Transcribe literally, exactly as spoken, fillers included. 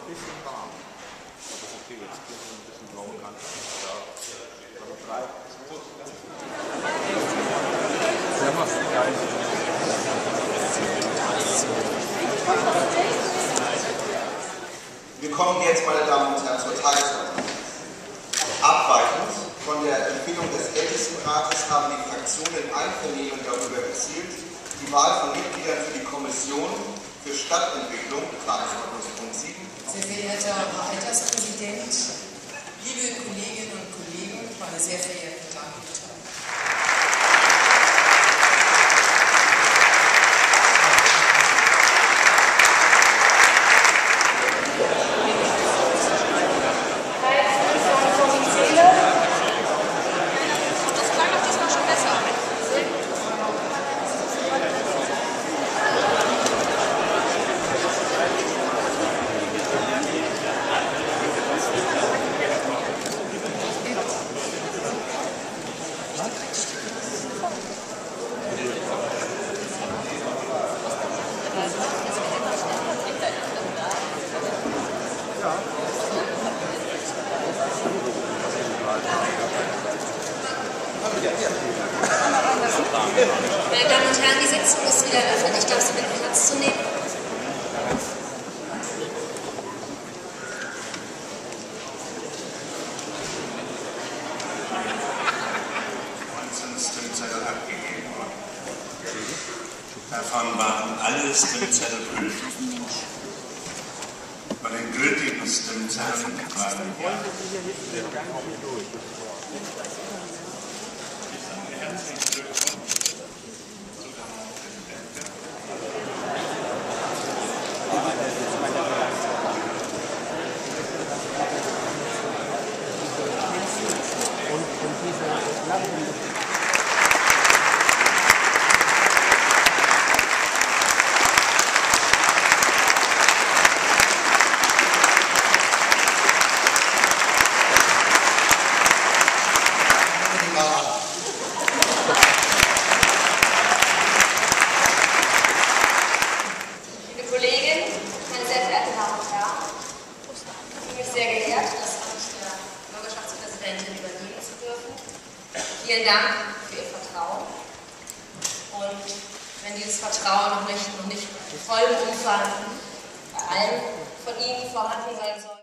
bisschen warm. Aber das ist okay, jetzt kriegen wir ein bisschen blaue Kante. Ja. Also drei. Ja, mach's. Wir kommen jetzt, meine Damen und Herren, zur Tagesordnung. Abweichend von der Empfehlung des Ältestenrates haben die Fraktionen einvernehmen darüber erzielt, die Wahl von Mitgliedern für die Kommission für Stadtentwicklung, Tagesordnungspunkt sieben. Sehr verehrter Herr Alterspräsident, liebe Kolleginnen und Kollegen, meine sehr verehrten Damen und Herren. Meine Damen und Herren, die Sitzung ist wieder eröffnet. Ich darf Sie bitten, Platz zu nehmen. neunzehn Stimmzettel abgegeben worden. Davon waren alle Stimmzettel gültig. Bei den gültigen Stimmzetteln waren ja. Herzlichen Glückwunsch. Sehr geehrt, das Amt der Bürgerschaftspräsidentin übernehmen zu dürfen. Vielen Dank für Ihr Vertrauen. Und wenn dieses Vertrauen noch nicht, noch nicht in vollem Umfang bei allen von Ihnen vorhanden sein soll,